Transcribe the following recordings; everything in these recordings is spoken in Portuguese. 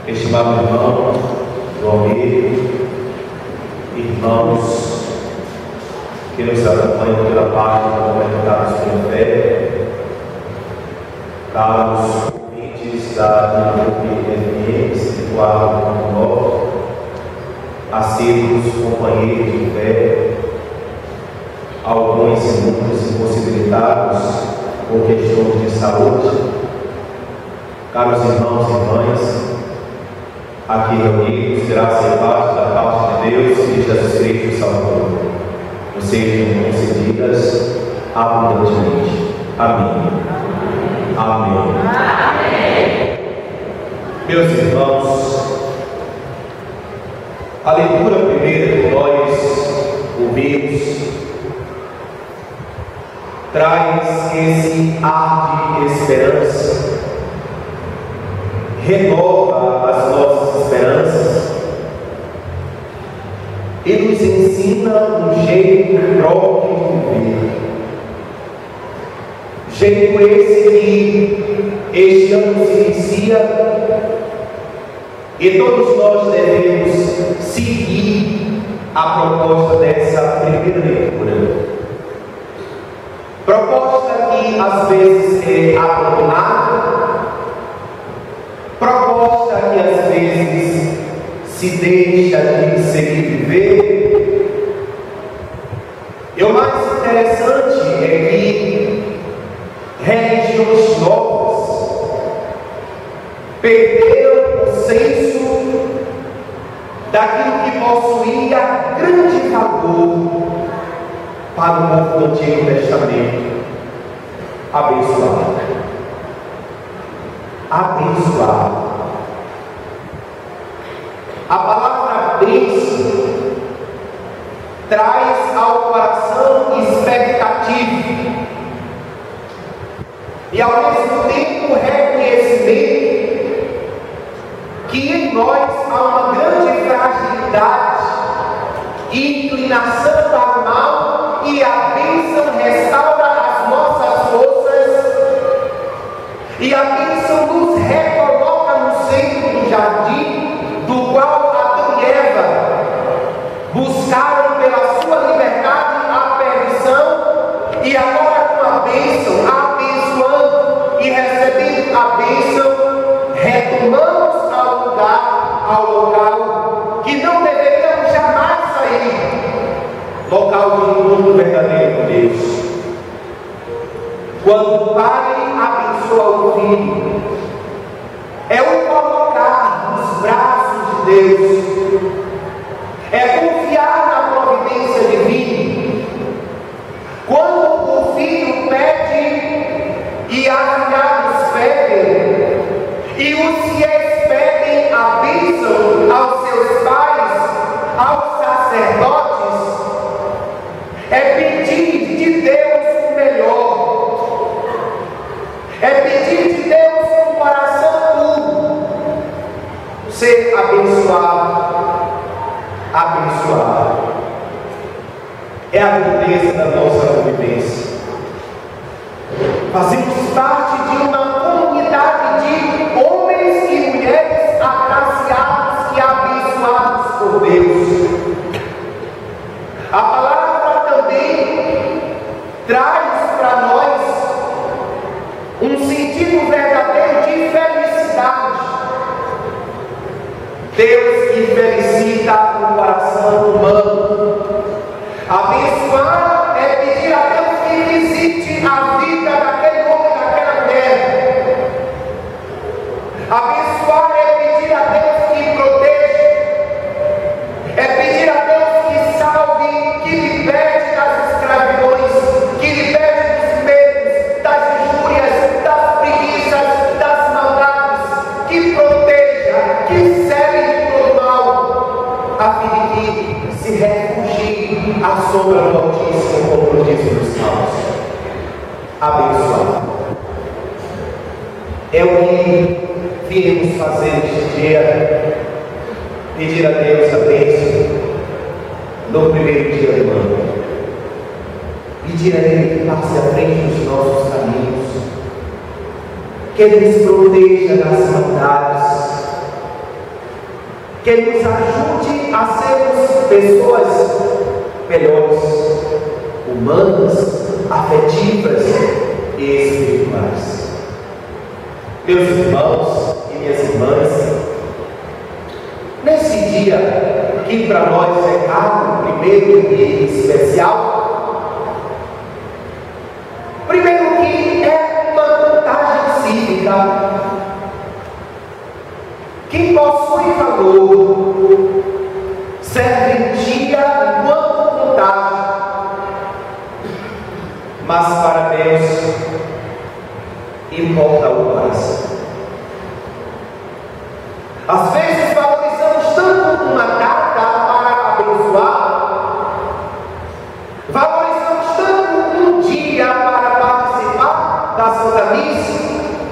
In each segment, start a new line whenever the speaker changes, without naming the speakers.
Estimado irmão João, irmãos que nos acompanham pela página Comentários pela Fé, caros ouvintes da FM Espiritual do Norte, assíduos companheiros de fé, alguns e muitos impossibilitados por questões de saúde, caros irmãos e irmãs, aqui reunidos, graças e paz da parte de Deus e de Jesus Cristo Salvador, nos sejam concedidas abundantemente. Amém. Amém. Amém. Meus irmãos, a leitura primeira que nós ouvimos traz esse ar de esperança, renova as nossas esperanças e nos ensina um jeito próprio de viver. Jeito esse que este ano se inicia e todos nós devemos seguir a proposta dessa primeira leitura. Proposta que às vezes é abandonada, proposta que às vezes se deixa de seguir viver. E o mais interessante é que religiões novas perderam o senso daquilo que possuía grande valor para o povo do Antigo Testamento. Abençoado. Abençoado. A palavra bênção traz ao coração expectativa e ao mesmo tempo reconhecimento que em nós há uma grande fragilidade e inclinação para o mal, e a bênção restaura as nossas forças, e a bênção nos recoloca no centro do jardim, do qual Adão e Eva buscaram pela sua liberdade a perdição, e agora com a bênção, abençoando e recebendo a bênção, retomamos ao local que não deveríamos jamais sair, local de encontro verdadeiro com Deus. Quando o Pai abençoa o Filho, é o colocar nos braços de Deus, é confiar na providência divina. Quando o Filho pede e afilhados pedem, e os fiéis pedem a bênção aos seus pais, aos sacerdotes, é pedir de Deus o melhor, é pedir de Deus um coração puro, ser abençoado, abençoado. É a grandeza da nossa convivência. Fazemos parte de uma comunidade de homens e mulheres agraciados e abençoados por Deus. A palavra também traz para nós um sentido verdadeiro de felicidade. Deus que felicita o coração humano. Abençoar é pedir a Deus que visite a vida daquele homem, daquela mulher. Abençoar é pedir a Deus que proteja, é pedir a Deus que salve, que liberte das escravidões, que liberte dos medos, das injúrias, das preguiças, das maldades, que proteja, que cele de todo mal, a fim de que se refugie à sombra do Altíssimo, como diz nos Salmos. Abençoado. É o que viemos fazer neste dia, pedir a Deus a bênção no primeiro dia do ano, pedir a Ele que passe à frente dos nossos caminhos, que Ele nos proteja das maldades, que nos ajude a sermos pessoas melhores, humanas, afetivas e espirituais. Meus irmãos e minhas irmãs, nesse dia que para nós é caro, primeiro e especial, primeiro que é uma vantagem cívica que possui valor, serventia enquanto vontade, mas para Deus importa o mais. Às vezes valorizamos tanto uma data para abençoar, valorizamos tanto um dia para participar da Santa Missa,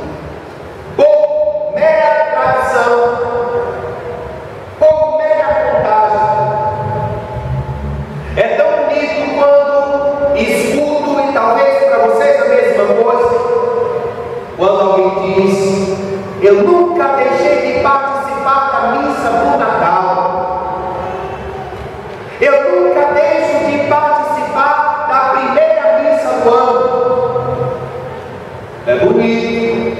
por mera tradição, por mera vontade. É tão bonito quando escuto, e talvez para vocês a mesma coisa, quando alguém diz: eu nunca deixei de participar da missa do Natal, eu nunca deixo de participar da primeira missa do ano. É bonito,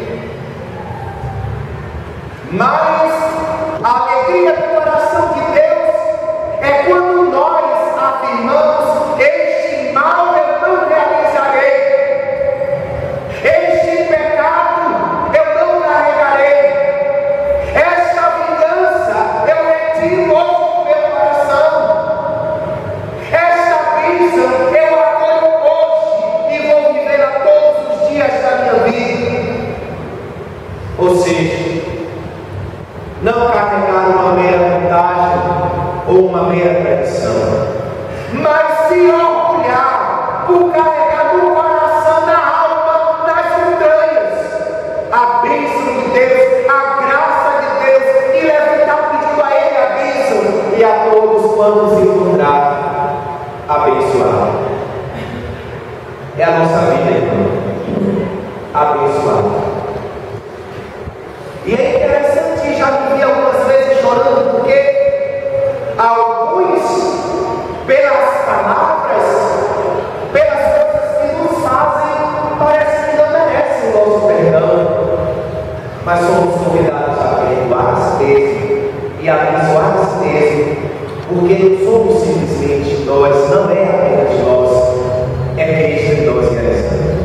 mas a alegria do coração de Deus é quando nós afirmamos: este mal eu não realizarei, este pecado eu não carregarei, esta vingança eu retiro hoje do meu coração, esta bênção eu acolho hoje e vou vivê-la todos os dias da minha vida. Ou seja, não carregar uma mera vantagem ou uma mera tradição, mas se orgulhar por carregar no coração, na alma, nas entranhas, a bênção de Deus, a graça de Deus, e levantar pedindo a Ele a bênção, e a todos quando se encontrar, abençoar. É a nossa vida, irmão, abençoar. E é interessante, já me vi algumas vezes chorando, porque alguns, pelas palavras, pelas coisas que nos fazem, parece que não merecem o nosso perdão, mas somos convidados a perdoar mesmo e a abençoar mesmo, porque não somos simplesmente nós, não é apenas nós, é Cristo em nós realizando.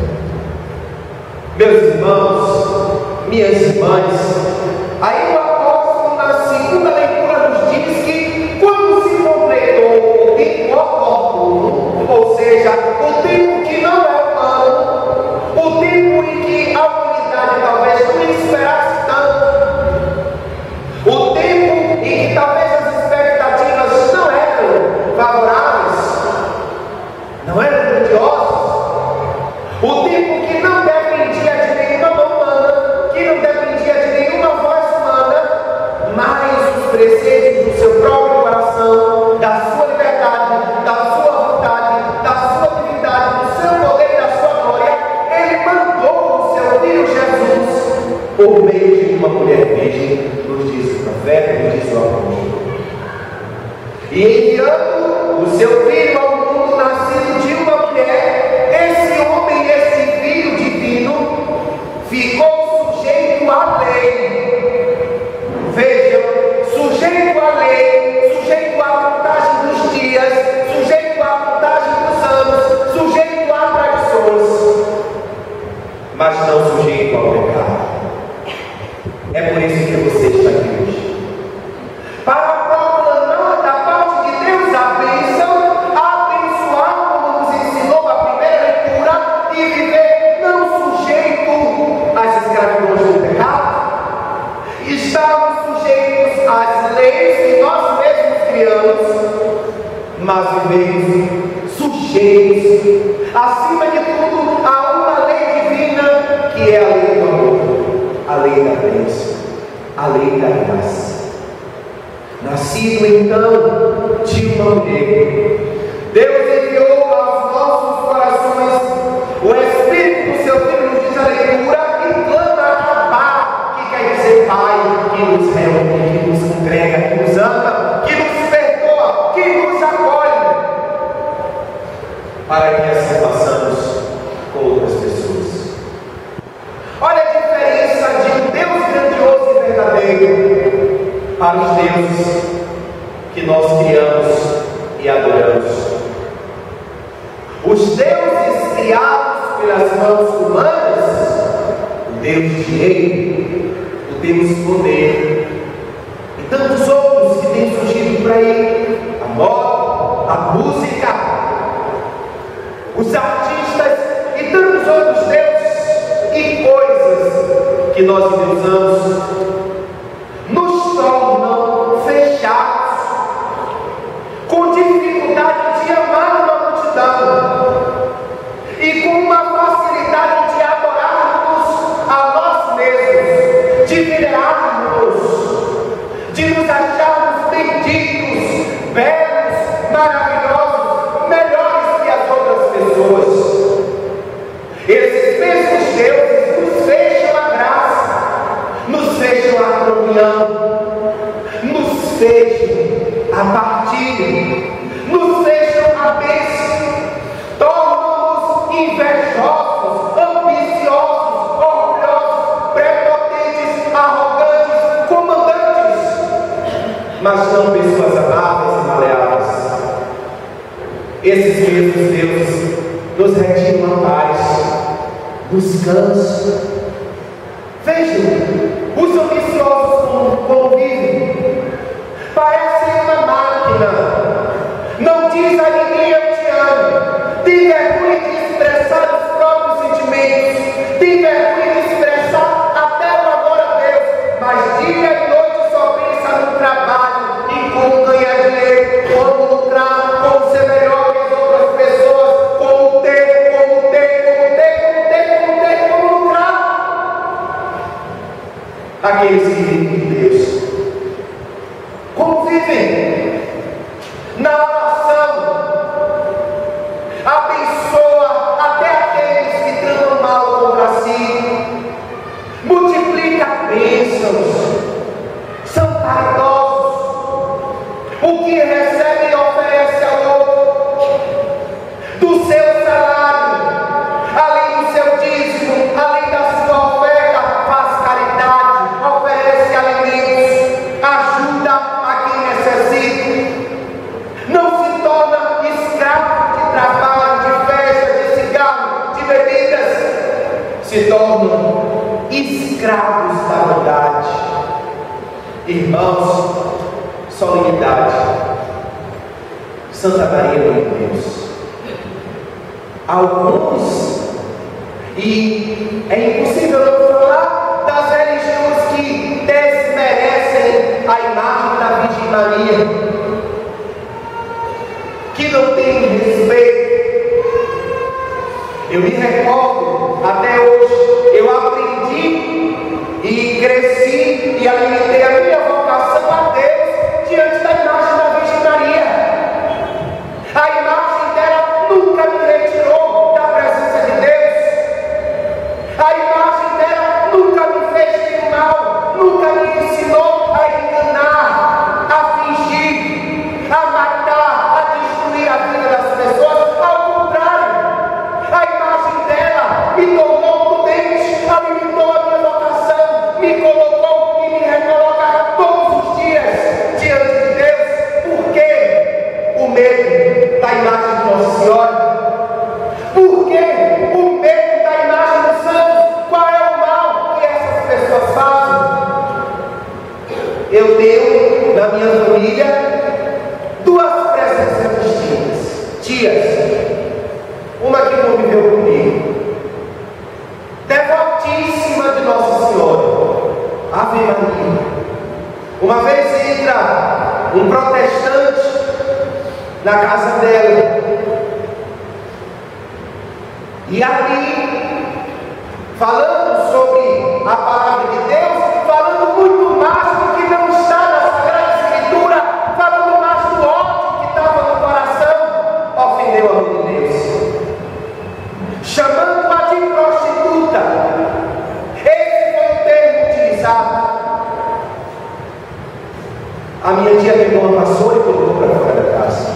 Meus irmãos, minhas irmãs, aí o apóstolo na segunda leitura nos diz que quando se completou o tempo oportuno, ou seja, o tempo que não é humano, o tempo em que a humanidade talvez não esperasse tanto, o tempo em que talvez as expectativas não eram favoráveis, não eram grandiosas, o tempo que não dependia de nenhuma mão humana, que não dependia de nenhuma voz humana, mas os preceitos do seu próprio coração, da sua liberdade, da sua vontade, da sua divindade, do seu poder e da sua glória, Ele mandou o seu Filho Jesus por meio de uma mulher virgem, nos diz o profeta, nos diz o apóstolo, e enviando o seu Filho ao mundo nascido de uma mulher, esse homem, esse Filho divino, ficou sujeito à lei. Vejam, sujeito à lei, sujeito à contagem dos dias, sujeito à contagem dos anos, sujeito a tradições, mas não sujeito ao pecado. É por isso que você está aqui hoje, para proclamar da parte de Deus a bênção, abençoar como nos ensinou a primeira leitura, e viver não sujeito às escravidões do pecado, estarmos sujeitos às leis que nós mesmos criamos, mas vivemos sujeitos, acima de tudo, a uma lei divina, que é a lei do amor, a lei da bênção, a lei da graça. Nascido então de uma mulher, Deus enviou aos nossos corações o Espírito do seu Filho, nos diz a leitura, e clama Abá, que quer dizer Pai, que nos reúne, que nos congrega, que nos para os deuses que nós criamos e adoramos. Os deuses criados pelas mãos humanas, o Deus dinheiro, o Deus poder, e tantos outros que têm surgido por aí, a moda, a música, os artistas e tantos outros deuses e coisas que nós endeusamos, nos tornam fechados, com dificuldade de amar uma multidão e com uma facilidade de adorarmos a nós mesmos, de venerarmos, de nos acharmos benditos, belos, maravilhosos, melhores que as outras pessoas. Esses mesmos deuses nos fecham a graça, nos fecham a comunhão, nos fecham a partilha, nos fecham a bênção, tornam-nos invejosos, ambiciosos, orgulhosos, prepotentes, arrogantes, comandantes, mas não pessoas amáveis e maleáveis. Esses mesmos deuses nos retiram a paz, descanso. Vejam, os ambiciosos como vivem, parecem uma máquina, não diz a ninguém eu te amo, tem vergonha de expressar os próprios sentimentos, tem vergonha de expressar até o amor a Deus, mas dia e noite só pensa no trabalho, em como ganhar dinheiro, como lucrar, como ser melhor que as outras pessoas, como ter, como lucrar. Aqueles que vivem de Deus, como vivem? Na oração, abençoa até aqueles que tramam mal contra si, multiplica bênçãos, são caridosos, o que recebe oferece ao outro, do seu salário, além do seu dízimo, além da sua oferta, faz caridade, oferece alimentos, ajuda a quem necessita, não se torna escravo de trabalho, de festa, de cigarro, de bebidas, se tornam escravos da bondade. Irmãos, solenidade, Santa Maria, meu Deus, alguns, e é impossível não falar das religiões que desmerecem a imagem da Virgem Maria, que não tem respeito. Eu me recordo, até hoje, eu aprendi e cresci e alimentei a minha vocação a Deus diante da imagem da Virgem Maria. A imagem dela nunca me retirou da presença de Deus. A imagem dela nunca me fez mal, nunca me ensinou a enganar, a fingir, a matar, a destruir a vida das pessoas. Ao contrário, a imagem dela me tornou prudente, alimentou a minha vocação, me colocou e me recoloca todos os dias diante de Deus. Por quê? O medo da imagem de Nossa Senhora. Por quê? O medo da imagem dos santos. Qual é o mal que essas pessoas fazem? Eu tenho na minha família duas presenças distintas, tias. Uma que conviveu comigo, devotíssima de Nossa Senhora, Ave Maria. Uma vez entra um protestante na casa dela, e ali, falando sobre a palavra de Deus, falando muito mais do que não está na Sagrada Escritura, falando mais do ódio que estava no coração, ofendeu a mãe de Deus, chamando-a de prostituta. Esse foi o termo utilizado. A minha tia pegou uma vassoura e colocou para fora da casa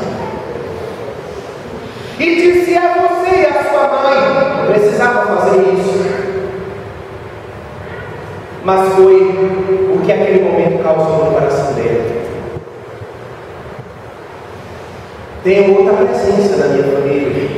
e disse: é você e a sua mãe, não precisava fazer isso. mas foi o que aquele momento causou no coração dele. Tenho outra presença na minha família.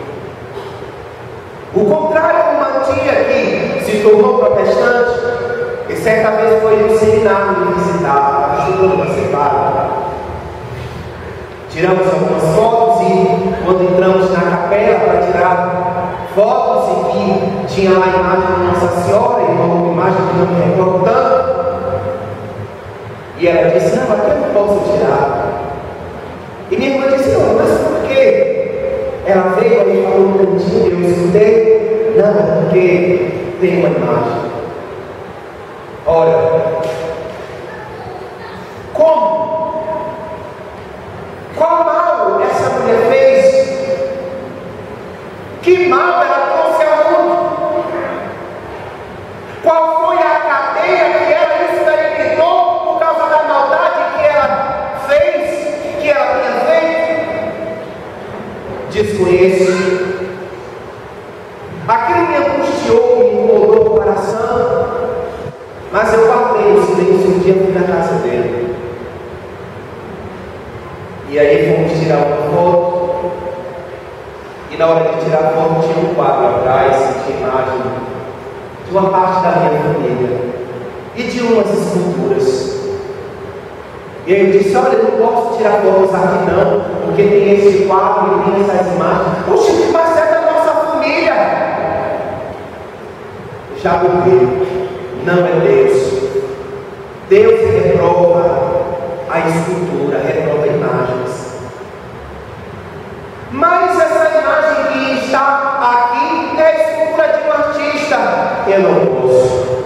O contrário de uma tia que se tornou protestante, e certa vez foi no seminário me visitar, estudando uma separa. Tiramos algumas fotos e quando entramos na capela para tirar fotos e que tinha lá a imagem de Nossa Senhora e uma imagem que não me recordo tanto. E ela disse, não, aqui eu não posso tirar. E minha irmã disse, não, mas por quê? Ela veio e falou um cantinho, eu escutei. Não, porque tem uma imagem. Ora, como? Qual mal essa mulher fez? Que mal ela trouxe ao mundo? Qual foi a cadeia que ela experimentou por causa da maldade que ela fez, que ela tinha feito? Desconheço. Aquilo me angustiou, me incomodou o coração, mas eu guardei o silêncio um dia fui na casa dele. E aí fomos tirar uma foto, e na hora de tirar a foto tinha um quadro atrás, tinha imagem de uma parte da minha família e de umas esculturas. E aí eu disse, olha, eu não posso tirar fotos aqui não, porque tem esse quadro e tem essas imagens. Oxe, mas é da nossa família. Já morreu, não é Deus. Deus reprova a escultura, reprova imagens. Mas essa imagem que está aqui é a escultura de um artista. Eu não posso.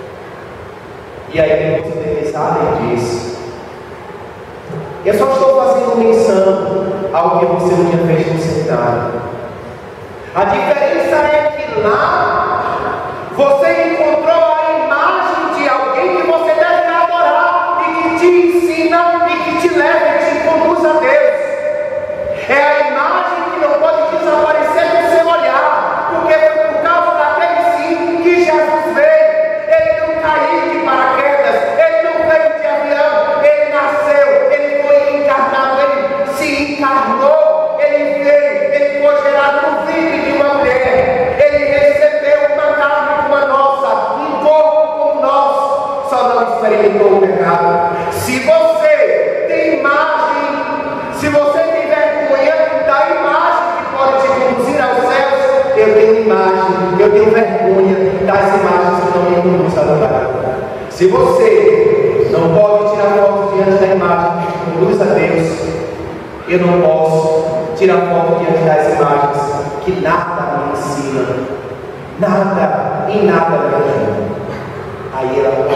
E aí depois de pensar, ele disse, eu só estou fazendo menção ao que você um dia fez no seminário. A diferença é que lá você encontrou a imagem de alguém que você deve adorar e que te ensina e que te leva e te conduz a Deus. É a imagem que não pode desaparecer do seu olhar, porque foi por causa daquele sim que Jesus veio. Ele não caiu de paraquedas, ele não veio de avião, ele nasceu, ele foi encarnado, ele se encarnou, ele veio, ele foi gerado no ventre de uma mulher, ele recebeu uma carne como a nossa, um corpo como nós, só não experimentou o pecado. Se você tem imagem, se você tem vergonha da imagem que pode te conduzir aos céus, eu tenho imagem, eu tenho vergonha das imagens que não me conduzem ao lugar. Se você não pode tirar foto diante da imagem que te conduz a Deus, eu não posso tirar foto diante das imagens que nada me ensina, nada e nada me ajuda. Aí ela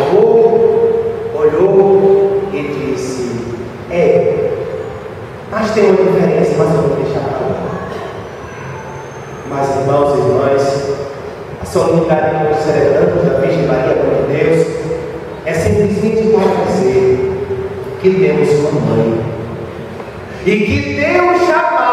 olhou e disse, mas tem uma diferença, mas eu vou deixar para lá. Mas irmãos e irmãs, a solenidade que nós celebramos da Virgem Maria, Mãe de Deus, é simplesmente para dizer que temos uma mãe. E que Deus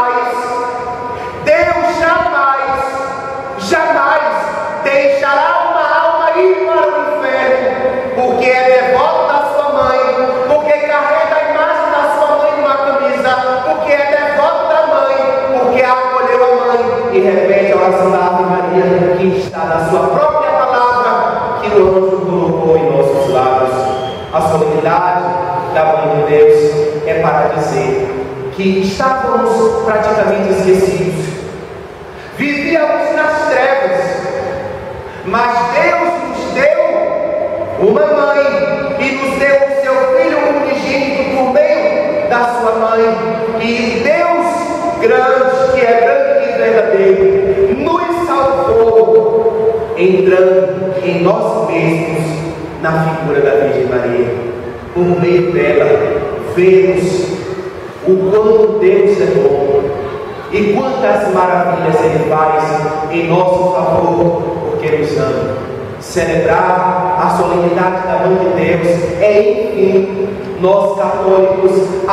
jamais deixará uma alma ir para o inferno, porque é devoto da sua mãe, porque carrega a imagem da sua mãe numa camisa, porque é devoto da mãe, porque acolheu a mãe e repete a oração da Ave Maria que está na sua própria palavra, que o anjo colocou em nossos lábios. A solenidade da Mãe de Deus é para dizer que estávamos praticamente esquecidos, vivíamos nas trevas, mas Deus nos deu uma mãe e nos deu o seu Filho unigênito por meio da sua mãe. E Deus grande, que é grande e verdadeiro, nos salvou entrando em nós mesmos na figura da Virgem Maria. Por meio dela vemos o quanto Deus é bom e quantas maravilhas Ele faz em nosso favor, porque nos ama. Celebrar a solenidade da Mãe de Deus é, enfim, nós católicos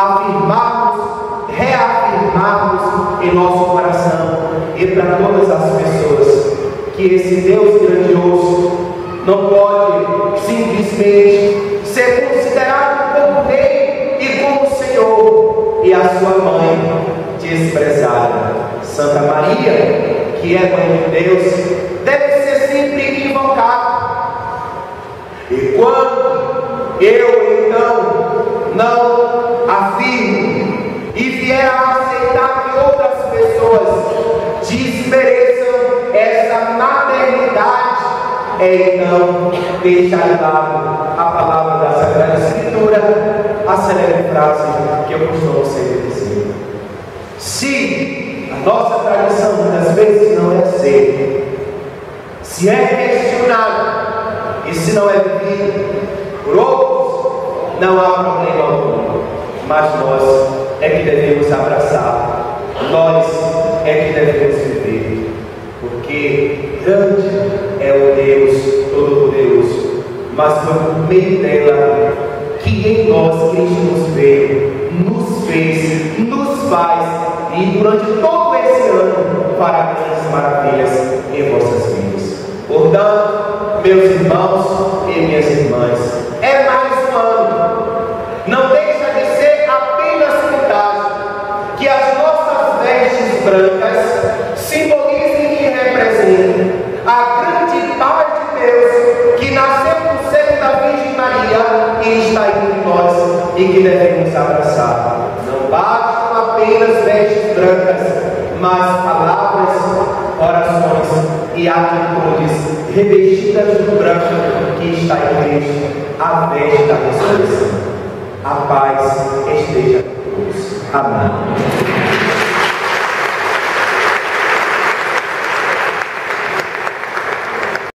reafirmarmos em nosso coração e para todas as pessoas que esse Deus grandioso não pode simplesmente simplesmente ser considerado como rei e como Senhor, e a sua mãe desprezada. Santa Maria, que é mãe de Deus, deve ser sempre invocada. E quando eu então não afirmo e vier a aceitar que outras pessoas desmereçam essa maternidade, é então deixar de lado a palavra da Sagrada Escritura, a célebre frase que eu costumo sempre dizer: se a nossa tradição muitas vezes não é aceita, se é questionada e se não é vivido por outros, não há problema algum, mas nós é que devemos abraçar, nós é que devemos viver, porque grande é o Deus Todo-Poderoso, mas foi por meio dela que em nós Cristo nos veio, nos fez, nos faz, e durante todo esse ano fará grandes maravilhas em vossas vidas. Portanto, meus irmãos e minhas irmãs, é mais um ano. Não deixa de ser apenas contagem que as nossas vestes brancas simbolizem e representem a grande paz de Deus que nasceu no seio da Virgem Maria e está entre nós e que devemos abraçar. Não bastam apenas vestes brancas, mas palavras, orações e atitudes revestidas do branco que está em Cristo, a veste da ressurreição. A paz esteja com todos. Amém.